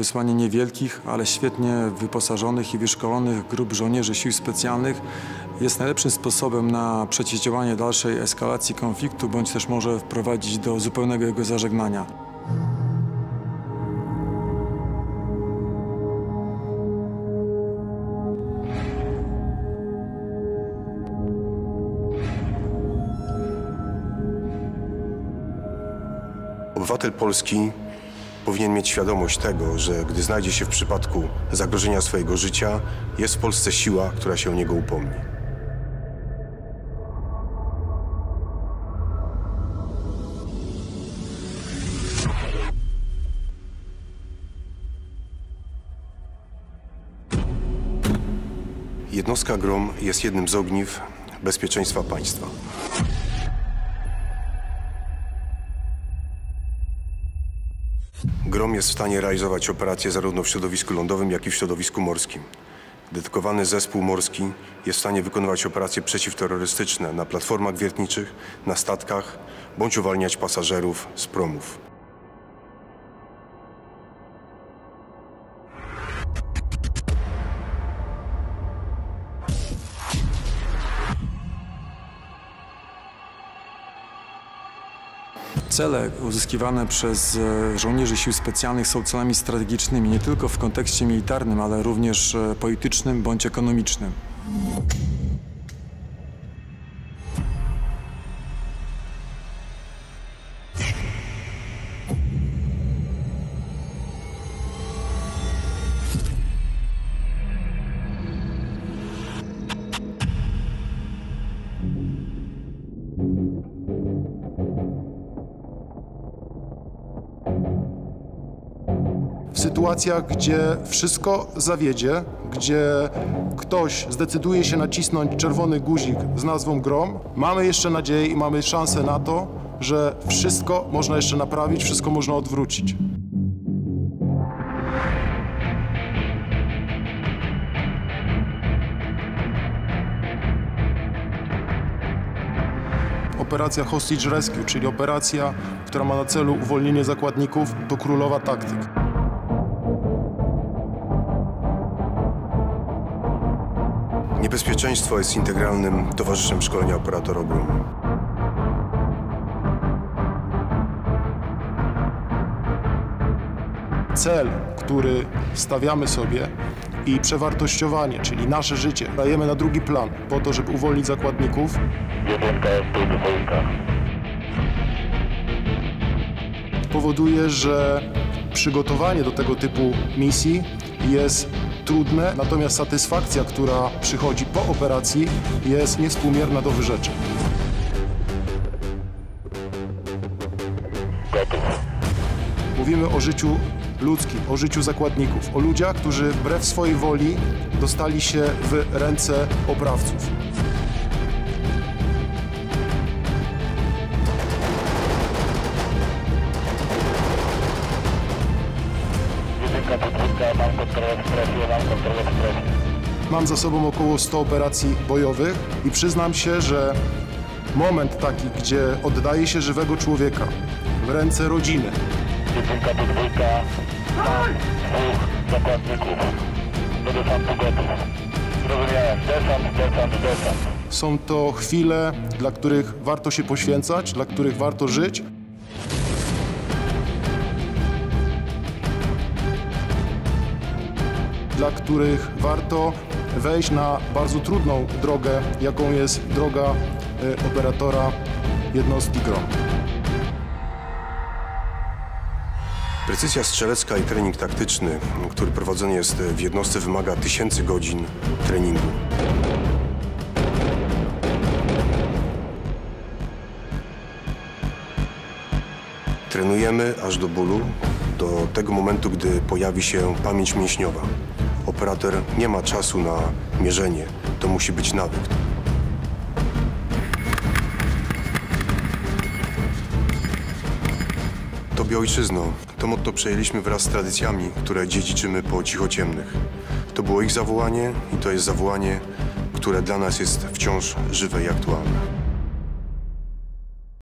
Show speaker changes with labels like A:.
A: wysłanie niewielkich, ale świetnie wyposażonych i wyszkolonych grup żołnierzy sił specjalnych jest najlepszym sposobem na przeciwdziałanie dalszej eskalacji konfliktu, bądź też może wprowadzić do zupełnego jego zażegnania.
B: Obywatel polski powinien mieć świadomość tego, że gdy znajdzie się w przypadku zagrożenia swojego życia, jest w Polsce siła, która się o niego upomni. Jednostka GROM jest jednym z ogniw bezpieczeństwa państwa. GROM jest w stanie realizować operacje zarówno w środowisku lądowym, jak i w środowisku morskim. Dedykowany zespół morski jest w stanie wykonywać operacje przeciwterrorystyczne na platformach wiertniczych, na statkach, bądź uwalniać pasażerów z promów.
A: Cele uzyskiwane przez żołnierzy sił specjalnych są celami strategicznymi nie tylko w kontekście militarnym, ale również politycznym bądź ekonomicznym.
C: W sytuacjach, gdzie wszystko zawiedzie, gdzie ktoś zdecyduje się nacisnąć czerwony guzik z nazwą GROM, mamy jeszcze nadzieję i mamy szansę na to, że wszystko można jeszcze naprawić, wszystko można odwrócić. Operacja Hostage Rescue, czyli operacja, która ma na celu uwolnienie zakładników, to królowa taktyk.
B: Niebezpieczeństwo jest integralnym towarzyszem szkolenia operatora GROM.
C: Cel, który stawiamy sobie i przewartościowanie, czyli nasze życie, dajemy na drugi plan po to, żeby uwolnić zakładników.
D: Jedynka jest tu, dwójka.
C: Powoduje, że przygotowanie do tego typu misji jest trudne, natomiast satysfakcja, która przychodzi po operacji, jest niewspółmierna do wyrzeczeń.
D: Gotów.
C: Mówimy o życiu ludzkim, o życiu zakładników, o ludziach, którzy wbrew swojej woli dostali się w ręce oprawców.
D: Jedynka tu, dwójka, mam kontrolę w strefie, mam kontrolę w strefie.
C: Mam za sobą około 100 operacji bojowych i przyznam się, że moment taki, gdzie oddaje się żywego człowieka w ręce rodziny,
D: Jedynka tu, dwójka, mam dwóch zakładników. Do desantu gotów. Zrozumiałem. Desant.
C: są to chwile, dla których warto się poświęcać, dla których warto żyć. Dla których warto wejść na bardzo trudną drogę, jaką jest droga operatora jednostki GROM.
B: Precyzja strzelecka i trening taktyczny, który prowadzony jest w jednostce, wymaga tysięcy godzin treningu. Trenujemy aż do bólu, do tego momentu, gdy pojawi się pamięć mięśniowa. Operator nie ma czasu na mierzenie, to musi być nawyk. Tobie ojczyzno, to motto przejęliśmy wraz z tradycjami, które dziedziczymy po cichociemnych. To było ich zawołanie i to jest zawołanie, które dla nas jest wciąż żywe i aktualne.